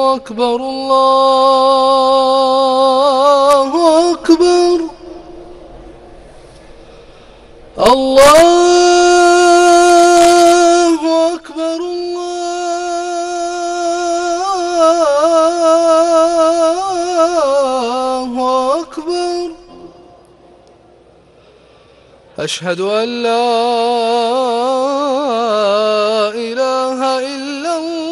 أكبر الله أكبر الله أكبر الله أكبر أشهد أن لا إله إلا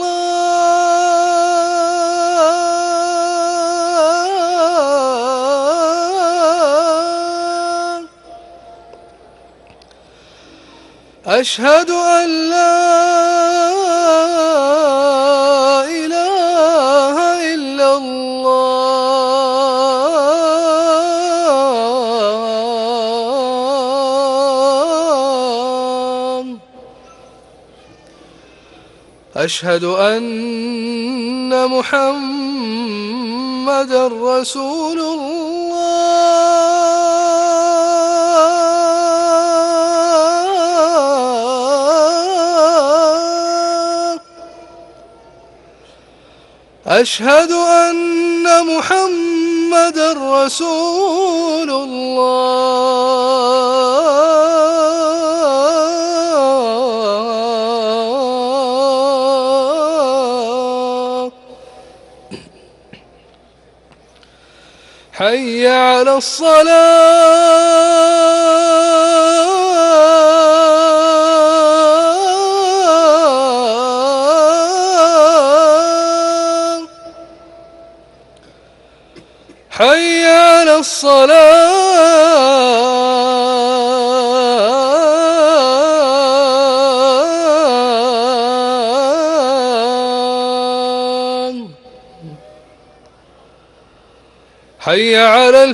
الله أشهد أن لا إله إلا الله أشهد أن محمدًا رسول الله أشهد أن محمدًا رسول الله حي على الصلاة حي على الصلاة حي على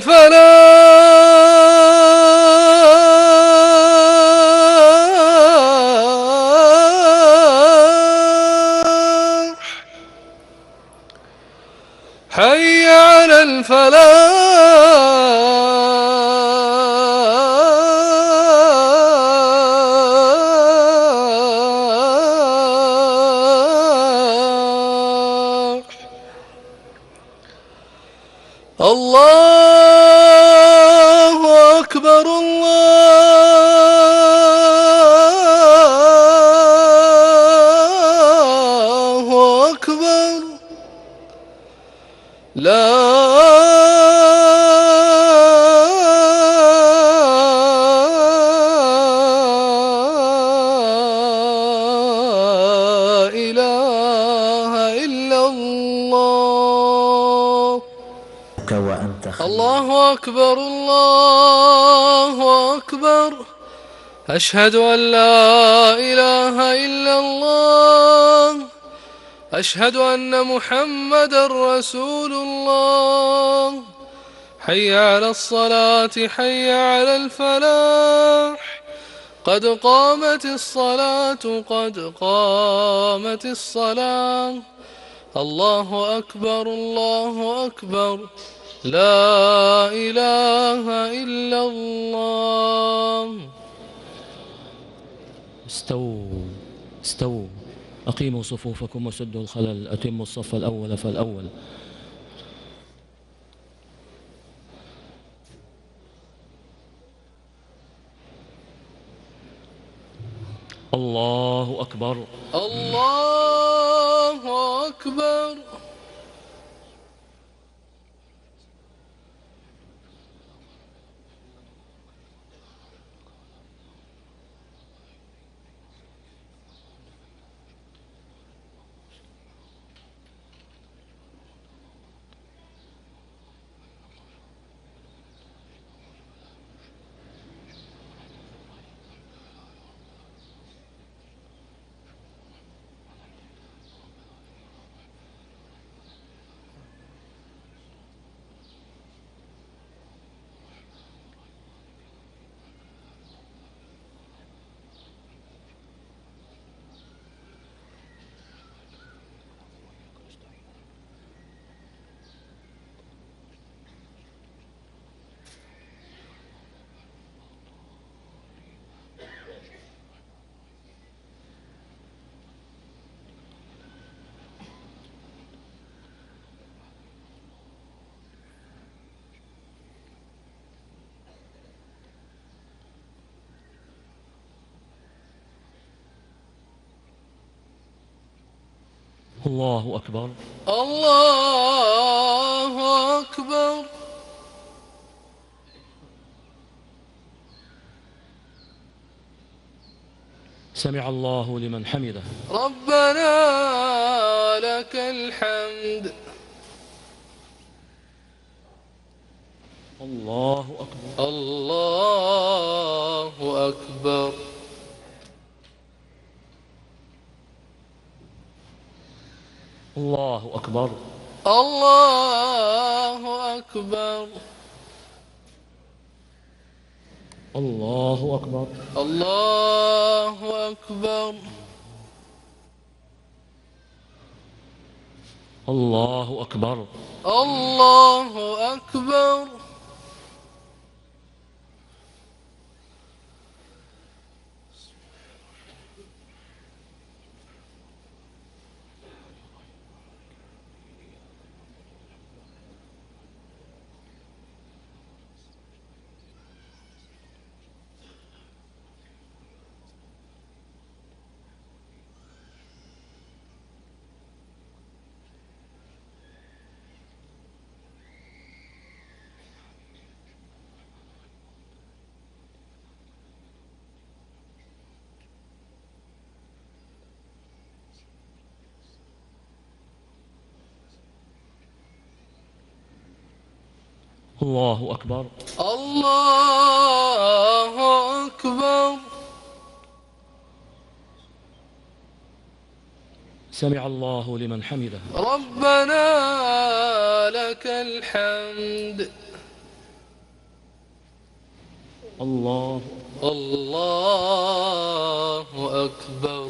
الفلاح حي على الفلاح الله أكبر الله أكبر لا إله إلا الله وأنت خير. الله أكبر الله أكبر أشهد أن لا إله إلا الله أشهد أن محمدًا رسول الله حي على الصلاة حي على الفلاح قد قامت الصلاة قد قامت الصلاة الله أكبر الله أكبر لا إله إلا الله استووا أقيموا صفوفكم وسدوا الخلل أتموا الصف الأول فالأول الله أكبر الله أكبر الله أكبر. الله أكبر. سمع الله لمن حمده. ربنا لك الحمد. الله أكبر. الله أكبر. الله أكبر. الله أكبر. الله أكبر. الله أكبر. الله أكبر. الله أكبر. الله أكبر. الله أكبر. سمع الله لمن حمده. ربنا لك الحمد. الله. الله أكبر.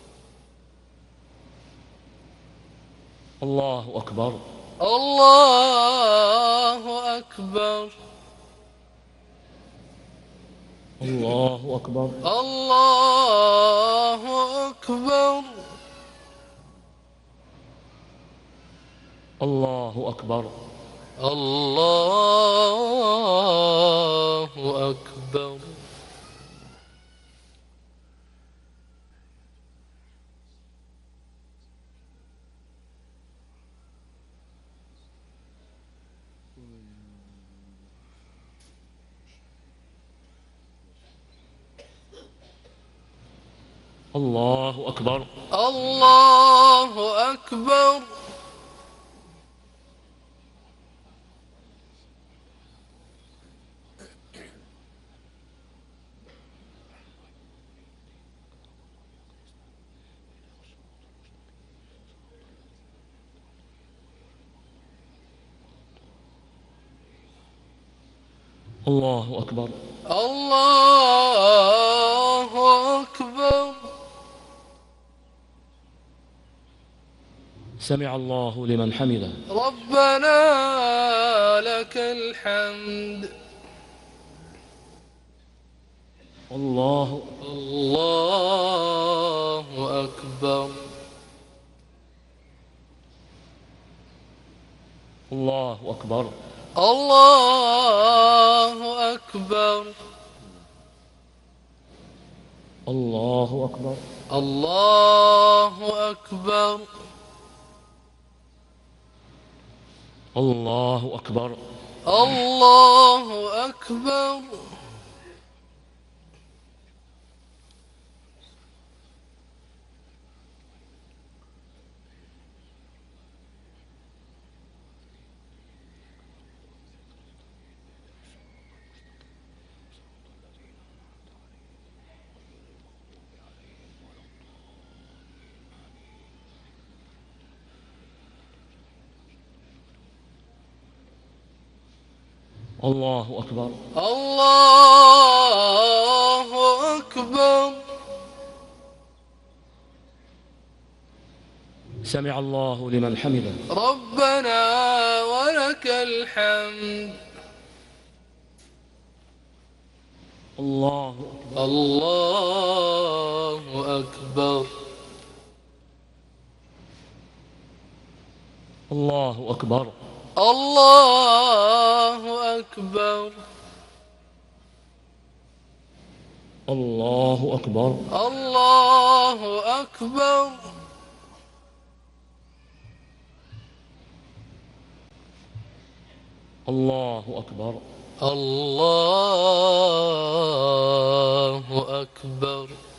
الله أكبر. الله أكبر. الله أكبر. الله أكبر. الله أكبر. الله أكبر. الله أكبر. الله أكبر. الله أكبر. الله أكبر. سمع الله لمن حمده. ربنا لك الحمد. الله. الله أكبر. الله أكبر. الله أكبر. الله أكبر. الله أكبر. الله أكبر. الله أكبر. الله أكبر. الله أكبر. سمع الله لمن حمده. ربنا ولك الحمد. الله. الله أكبر. الله أكبر. الله أكبر. الله أكبر. الله أكبر. الله أكبر. الله أكبر.